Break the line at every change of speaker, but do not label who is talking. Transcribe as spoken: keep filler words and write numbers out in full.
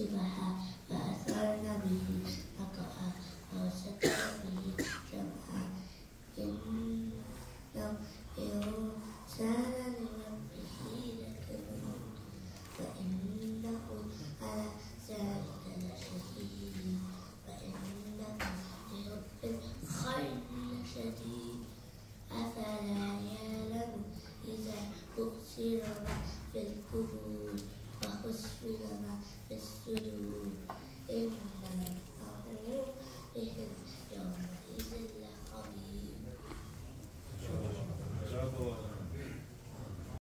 شبها فأثرن به نقعا فوسطن به جمعا إنه الإنسان لربه لكنود وإنه على ذلك لشهيد وإنه لحب الخير لشديد أفلا يعلم إذا بؤثر ما في القبور وحصل ما في الصدور إن